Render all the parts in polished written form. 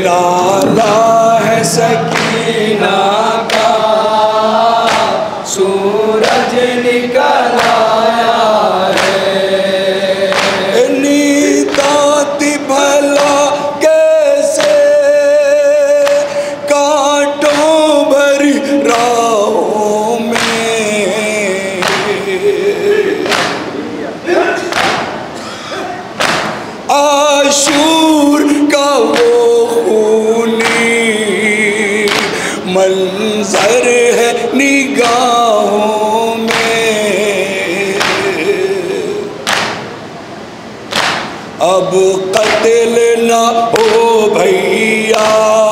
लाला है सकीना का सूरज निकल आया है। नीताती भला कैसे कांटों भरी राहों में, आशूर का वो खूनी मंजर है निगाहों में। अब कत्ल ना हो भैया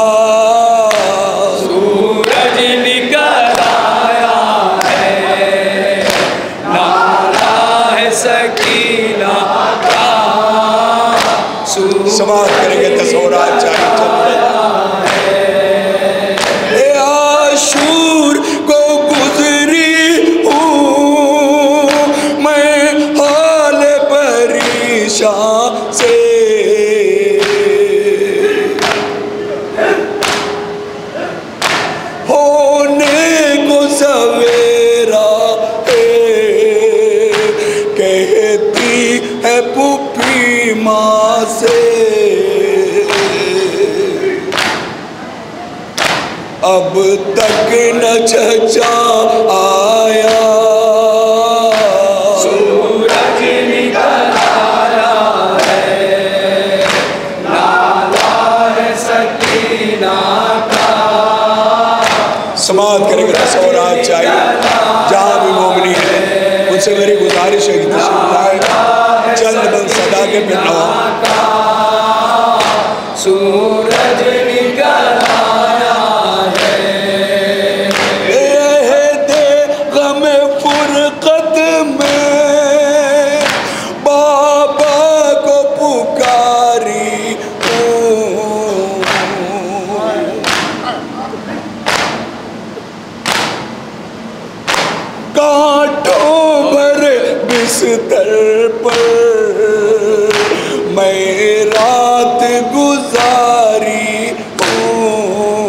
सूरज निकल आया है। लाला है सकीना का समाप्त करेंगे दसोरा चाहिए आशूर को गुजरी हूँ मैं हाल परेशान से। होने को सवेरा कहती है पुप्पी माँ से। अब तक न चचा आया सूरज निकल आया है। लाला है सकीना का समाप्त करेंगे दसोरा चाहिए जहाँ भी मोमनी है उनसे मेरी गुजारिश है कि चंद बंद सदा के बिना सूरज निकल आया है। दे गम फुरकत में बाबा को पुकारी कांटों भरे बिस्तर पर मैं रात गुजारी हूँ।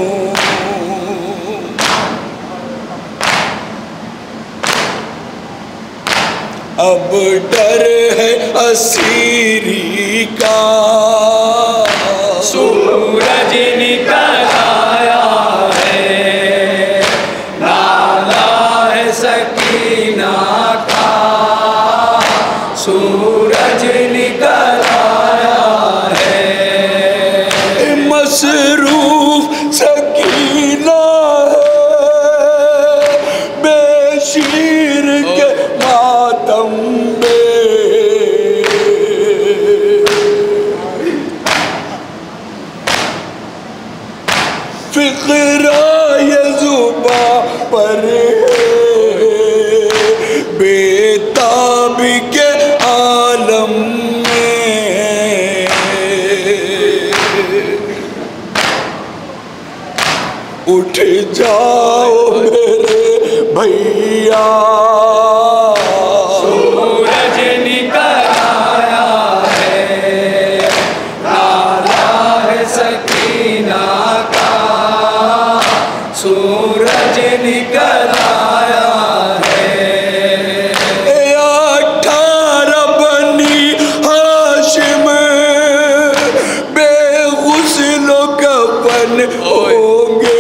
अब डर है असीरी का सूरज निकल आया है। लाला है सकीना का सूरज निकल आया है। मसरूफ सकीना है बेशीर के मातम में। फिक्रा ये जुबा पर बेताबी के आलम में। उठ जाओ मेरे भैया सूरज निकल आया है। लाला है सकीना का सूरज निकल आया है। 18 बनी हाशिम बेगुस्ल कफन होंगे।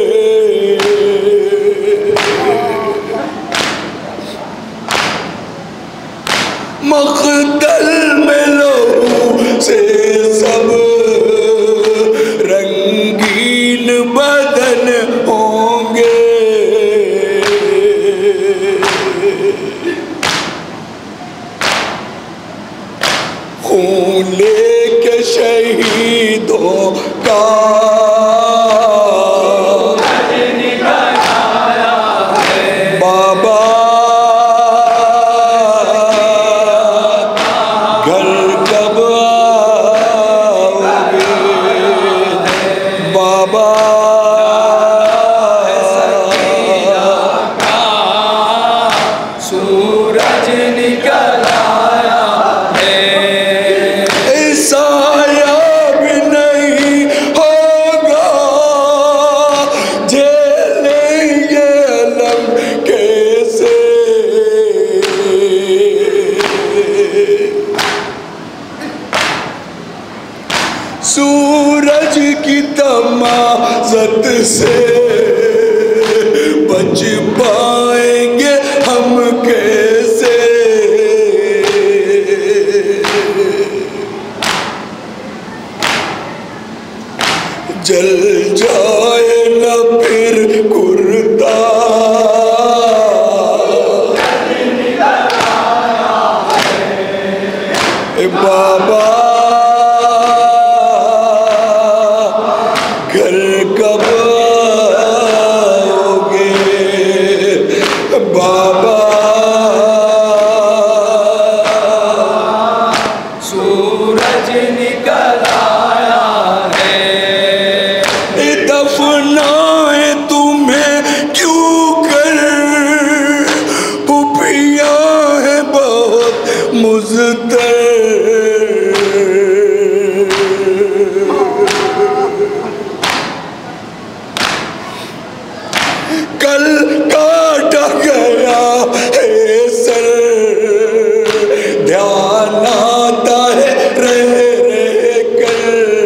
मक़तल में लोगों से सब रंगीन बदन होंगे। खून लेके शहीदों का सूरज की तमाज़त से बच पाएंगे हम कैसे। जल जाए न फिर कुर्ता, बाबा घर कब आओगे बाबा। सूरज निकल आया है, दफनाए तुम्हें क्यों कर, पुपिया है बहुत मुज़तर। कल काटा गया है सर, ध्यान आता है रह रह कर।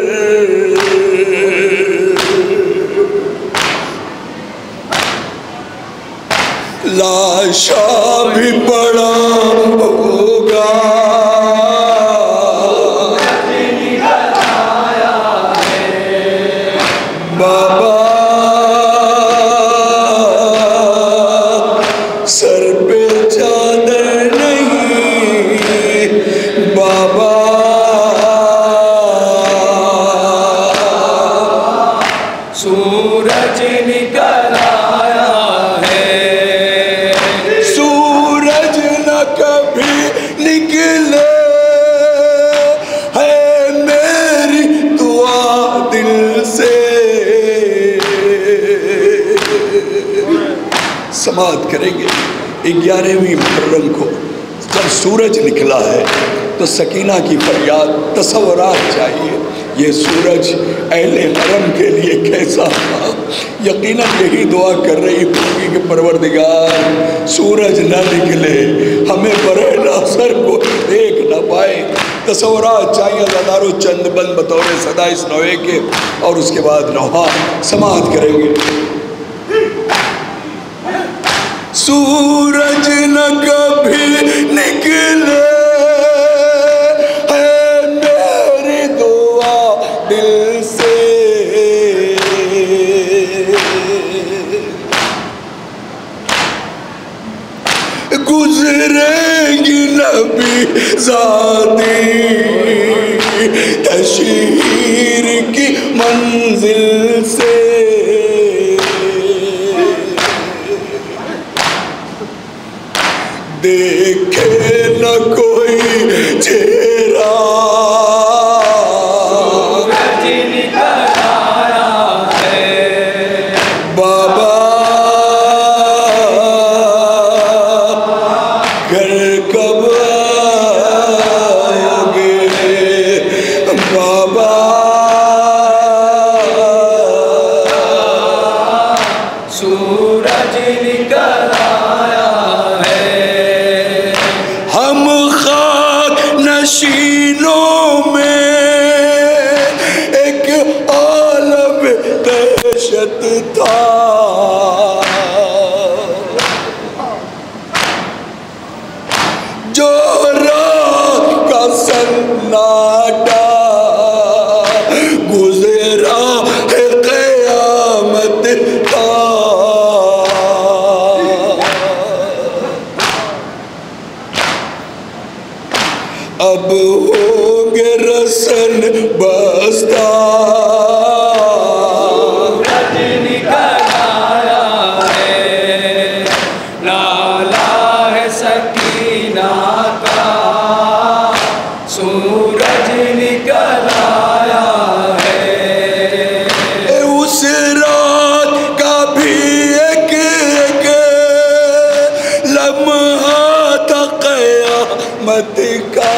लाशा भी पड़ा होगा, बाबा सर पे चादर नहीं बाबा। सूरज निकल आया है, सूरज न कभी निकले है मेरी दुआ दिल से। समाप्त करेंगे 11वीं मुहर्रम को जब सूरज निकला है तो सकीना की फरियाद तसव्वुरात चाहिए। ये सूरज अहले हरम के लिए कैसा था, यकीनन यही दुआ कर रही होगी कि परवरदिगार सूरज न निकले, हमें बरहना सर को देख न पाए। तसव्वुरात चाहिए हज़ारों चंद बंद बतौर सदा इस नौए के, और उसके बाद नौहा समाप्त करेंगे। सूरज न कभी निकले है मेरी दुआ दिल से। गुजरेंगी नबी ज़ादी तशहीर की मंजिल से। देखे न कोई चेहरा, सूरज निकल आया है, बाबा घर कब आओगे बाबा। सूरज निकल आया है, हम खाक नशीनों में एक आलम दहशत था, जो रात का सन्नाटा गुजरा है क़यामत का। अब होंगे रसन बस्ता, सूरज निकल आया है, लाला है सकीना का। सूरज निकल आया है, उस रात का भी एक एक लम्हा था क़यामत का।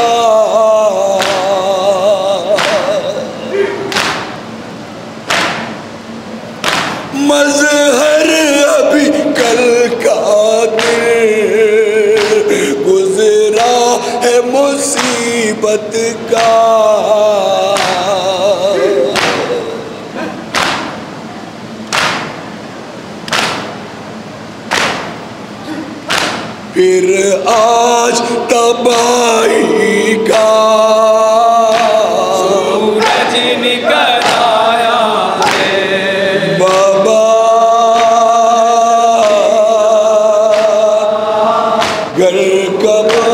मज़हर अभी कल का दिन गुजरा है मुसीबत का। आज तबाही का सूरज निकल आया है। बाबा घर कब